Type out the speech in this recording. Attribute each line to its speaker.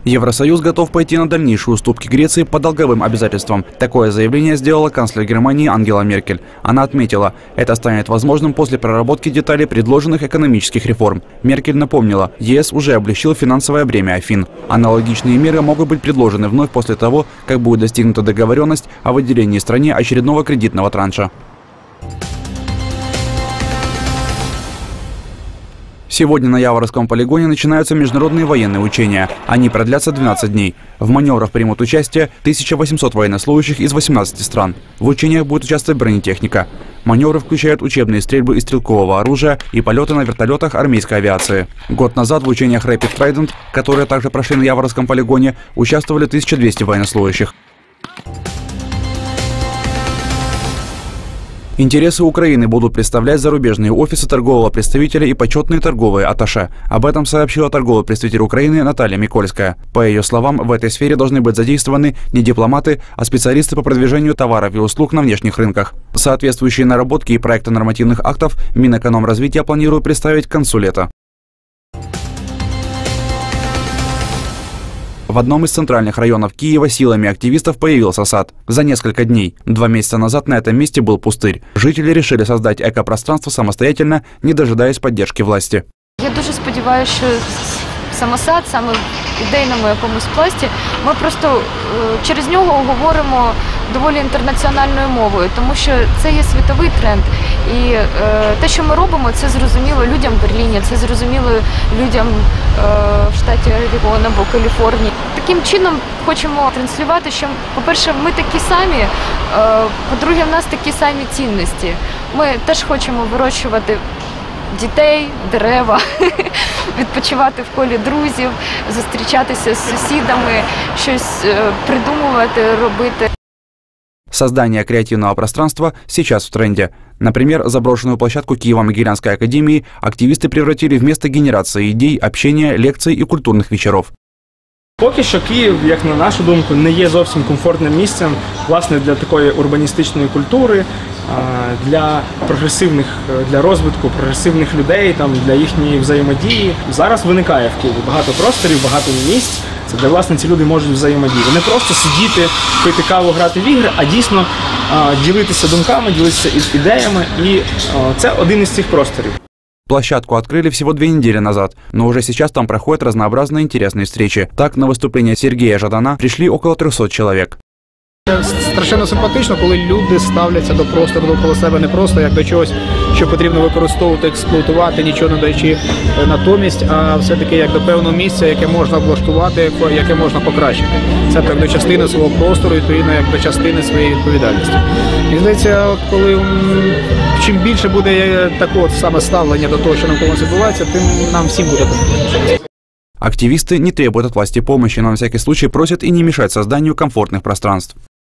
Speaker 1: Евросоюз готов пойти на дальнейшие уступки Греции по долговым обязательствам. Такое заявление сделала канцлер Германии Ангела Меркель. Она отметила, это станет возможным после проработки деталей предложенных экономических реформ. Меркель напомнила, ЕС уже облегчил финансовое бремя Афин. Аналогичные меры могут быть предложены вновь после того, как будет достигнута договоренность о выделении стране очередного кредитного транша. Сегодня на Яворовском полигоне начинаются международные военные учения. Они продлятся 12 дней. В маневрах примут участие 1800 военнослужащих из 18 стран. В учениях будет участвовать бронетехника. Маневры включают учебные стрельбы из стрелкового оружия и полеты на вертолетах армейской авиации. Год назад в учениях Rapid Trident, которые также прошли на Яворовском полигоне, участвовали 1200 военнослужащих. Интересы Украины будут представлять зарубежные офисы торгового представителя и почетные торговые атташе. Об этом сообщила торговый представитель Украины Наталья Микольская. По ее словам, в этой сфере должны быть задействованы не дипломаты, а специалисты по продвижению товаров и услуг на внешних рынках. Соответствующие наработки и проекты нормативных актов Минэкономразвития планирует представить к концу лета. В одном из центральных районов Киева силами активистов появился сад. За несколько дней. 2 месяца назад на этом месте был пустырь. Жители решили создать экопространство самостоятельно, не дожидаясь поддержки власти.
Speaker 2: Я дуже сподіваюся, що самосад, саме в ідейному якомусь пласті, ми просто через нього говоримо доволі інтернаціональною мовою, тому що це є світовий тренд. І те, що ми робимо, це зрозуміло людям в Берліні, це зрозуміло людям в штаті Орегон або Каліфорнії. Таким чином хочемо транслювати, що, по-перше, ми такі самі, по-друге, в нас такі самі цінності. Ми теж хочемо вирощувати дітей, дерева, відпочивати в колі друзів, зустрічатися з сусідами, щось придумувати, робити.
Speaker 1: Создание креативного пространства сейчас в тренде. Например, заброшенную площадку Киево-Могилянской академии активисты превратили в место генерации идей, общения, лекций и культурных вечеров.
Speaker 3: Поки що Київ, як на нашу думку, не є зовсім комфортним місцем, власне, для такої урбаністичної культури, для розвитку прогресивних людей, для їхньої взаємодії. Зараз виникає в Києві багато просторів, багато місць, де, власне, ці люди можуть взаємодіяти. Не просто сидіти, пити каву, грати в ігри, а дійсно ділитися думками, ділитися ідеями, і це один із цих просторів.
Speaker 1: Площадку открыли всего 2 недели назад, но уже сейчас там проходят разнообразные интересные встречи. Так, на выступление Сергея Жадана пришли около 300 человек.
Speaker 4: Страшенно симпатично, коли люди ставляться до простору довкола себе не просто як до чогось, що потрібно використовувати, експлуатувати, нічого не даючи натомість, а все-таки як до певного місця, яке можна облаштувати, яке можна покращити. Це так до частини свого простору, відповідно, як до частини своєї відповідальності. І здається, коли чим більше буде такого саме ставлення до того, що навколо нас відбувається, тим нам всім буде комфортніше.
Speaker 1: Активисты не требуют от власти помощи, но на всякий случай просят и не мешать созданию комфортных пространств.